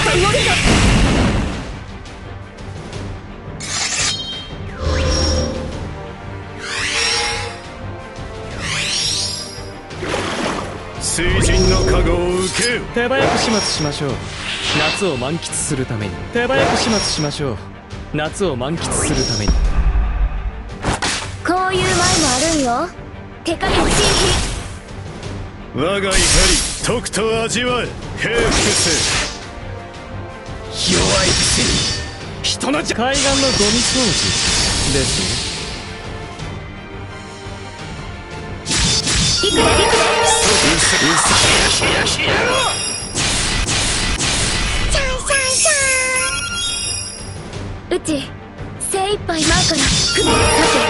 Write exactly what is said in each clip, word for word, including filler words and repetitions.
水神の加護を受けよ。 手早く始末しましょう。夏を満喫するために。手早く始末しましょう。夏を満喫するために。 こういう前もあるんよ。手加減チー我が怒りとくと味わえ。平伏せ。 弱いくせに人のじゃ海岸のゴミ掃除ですね。 ヒ。いくでいくで。 シャンシャンシャンうち精一杯前からふっさ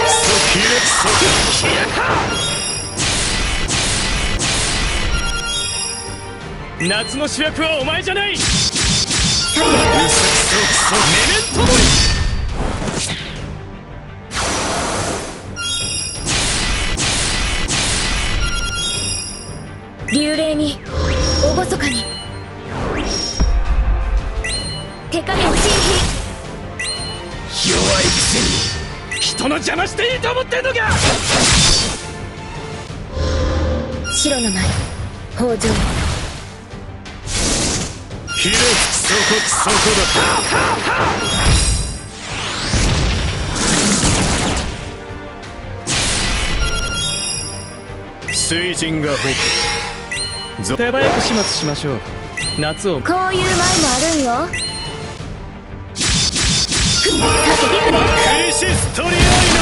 て夏の主役はお前じゃない。 さてメメントモリ流麗に厳かに手加減チー弱いくせに人の邪魔していいと思ってんのか。 白の舞北条ひれそこそこだ。水神が北手早く始末しましょう。夏をこういう前もあるんよ。ふっさていくで。 クリシストリアイ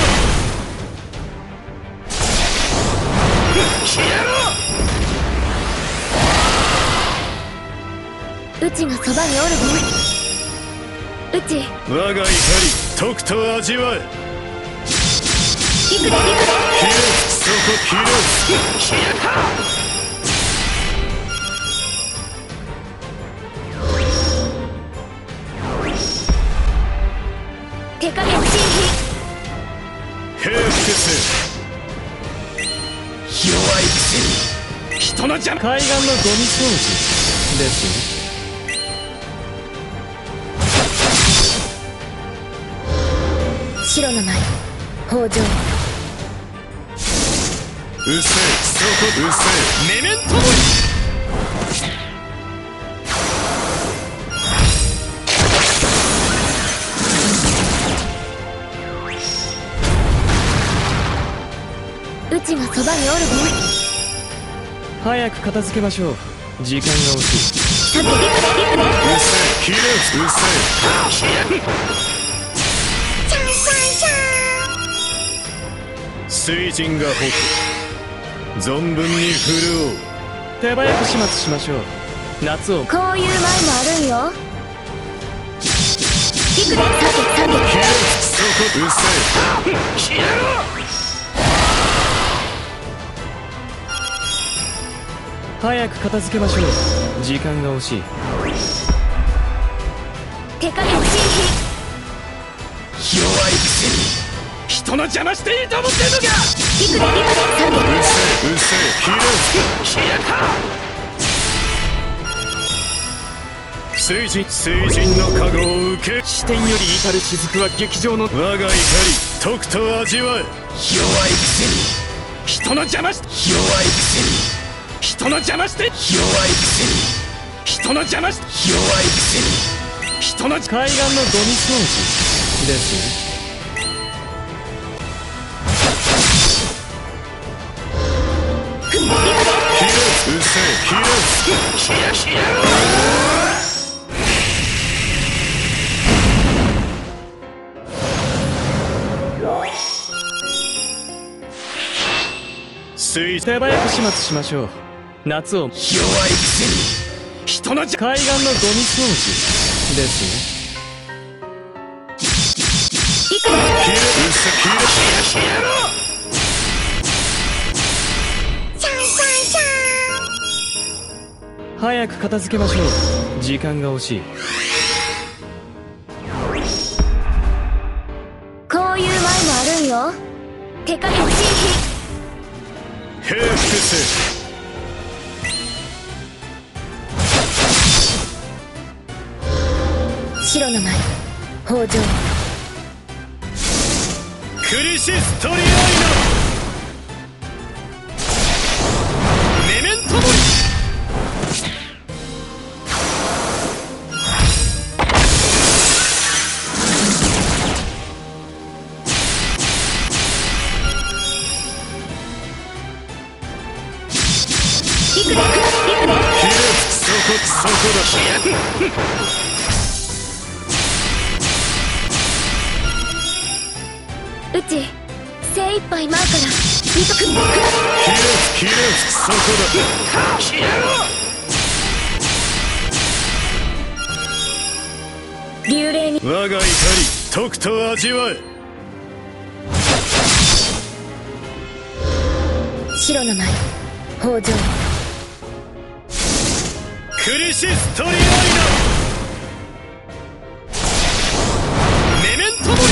うちがそばにおるで。うちナ我が怒りとくと味わえ。 いくでいくで。 ひれそこひれ手加減チー平伏せ。 弱いくせに人の邪魔。 海岸のゴミ掃除ですね。 白の舞北条うせそこうせ。 メメントモうちがそばにおるで。 早く片付けましょう。時間が惜しい。 さていくでいくで。 うせひれうせ。 シャンシャンシ水神が北存分に振るおう。 手早く始末しましょう。夏をャン。こういう前もあるんよ。いくで。さてさてひれそこうせ。 早く片付けましょう。時間が惜しい。 手加減チー弱いくせに人の邪魔していいと思ってんのか。 いくでいくで。さてうせうせひれ水神水神の加護を受け。 視点より至る雫は劇場の我が怒りとくと味わえ。 弱いくせに人の邪魔し弱いくせに人の邪魔して弱いくせに人の邪魔し弱いくせに人の海岸のゴミ掃除ですね。 ひれうせひれ水手早く始末しましょう。夏を弱いくせに人の邪魔。 海岸のゴミ掃除ですね。 いくで。 ひれうせひれシャンシャンシャン。 早く片付けましょう。時間が惜しい。 こういう前もあるんよ。手加減チー平伏せ。 白の舞北条クリシストリアイナメメントモリいくでいくでひれそこそこだうち精一杯舞うから見とく。 ひれひれそこだ消えろ流霊に我が怒りとくと味わえ白の舞北条クリシストリアイナメメントモリ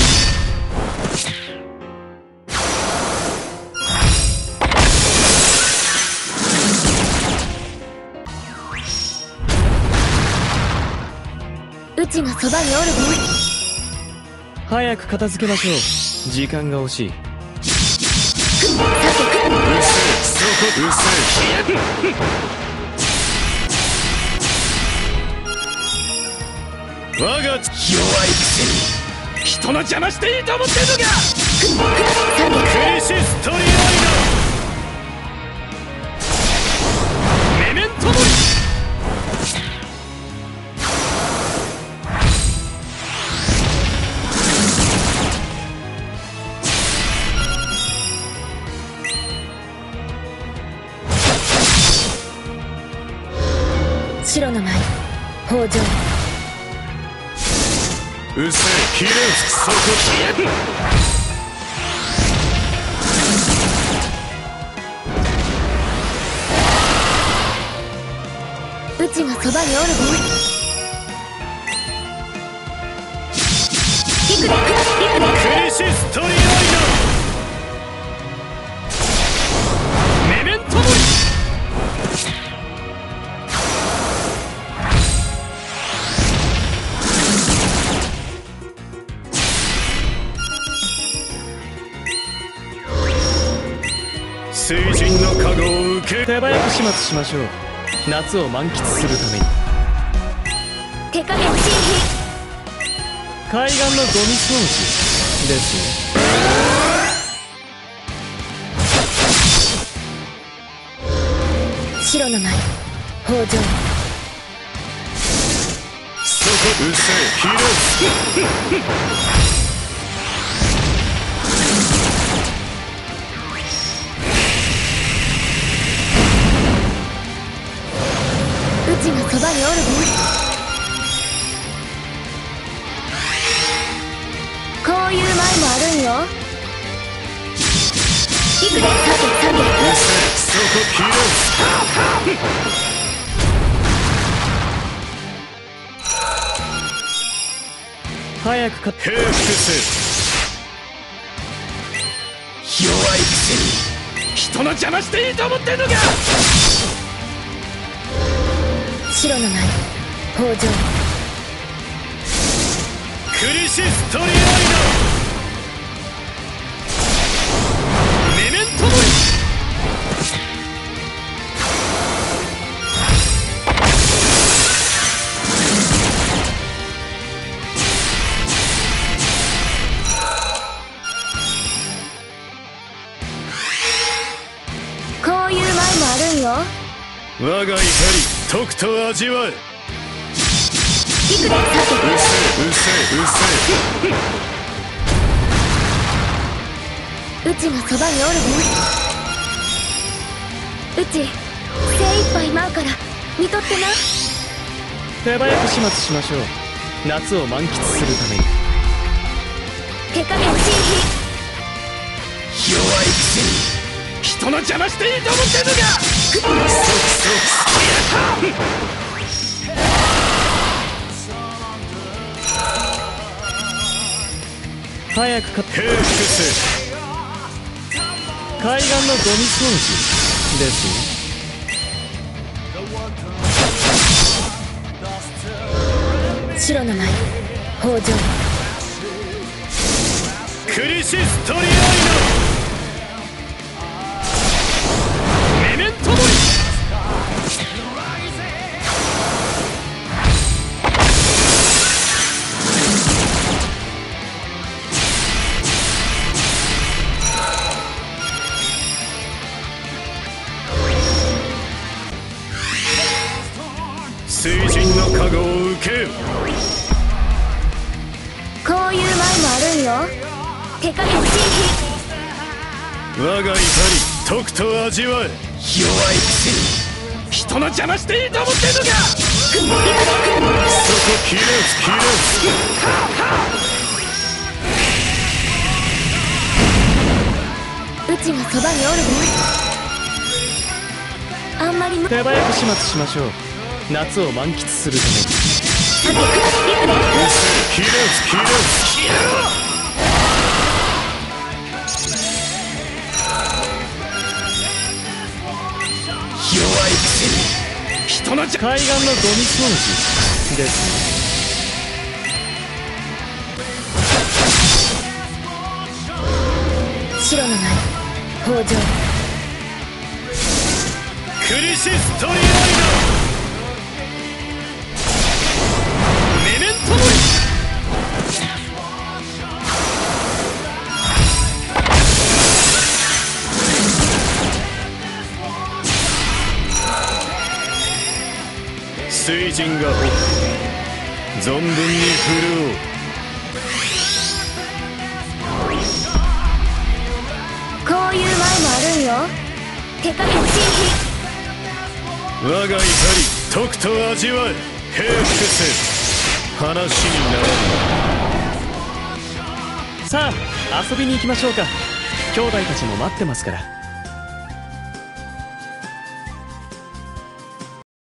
うちがそばにおるで。 早く片付けましょう。時間が惜しい。 うせそこうせ我が弱いくせに人の邪魔していいと思ってんのかクリシストリアイナメメントモリ白の舞北条うせひれそこうちがそばにおるで。いくでいくでクリシストリアイナメメントモリ水神の加護を受け手早く始末しましょう。夏を満喫するために。 手加減チー海岸のゴミ掃除ですね。 ヒ白の舞北条そこうせひれうちがそばにおるで。こういう舞もあるんよ。いくでさてさてうせそこひれ早くか平伏せ弱いくせに人の邪魔していいと思ってんのか。 白の舞北条クリシストリアイナメメントモリこういう舞もあるんよ。 我が怒りとくと味わえいくでさてうせうせうせうちがそばにおるで。うち精一杯舞うから見とってな。 手早く始末しましょう。夏を満喫するために。 手加減チ弱いくせに人の邪魔していいと思ってんのか。 そくそく早くか平伏せ海岸のゴミ掃除ですね。 白の舞北条。 クリシストリアイナメメントモリ。水神の加護を受けよ。 こういう前もあるんよ。手加減チ我が怒りとくと味わえ。弱いくせに人の邪魔していいと思ってんのか。 ーヒ。 そこ切れつ切れうちがそばにおるで。あんまりむ手早く始末しましょう。夏を満喫するために。 さて、行くで。 つ切れつ切れつ切れろ。弱いくせに人の邪魔。 海岸のゴミ掃除ですね。 白のない北条。 クリシストリアイナメメントモリ。水神が誇る存分に振るおう。 こういう前もあるんよ。手加減チ我が怒りとくと味わえ。平伏せ話にならさあ遊びに行きましょうか。兄弟たちも待ってますから。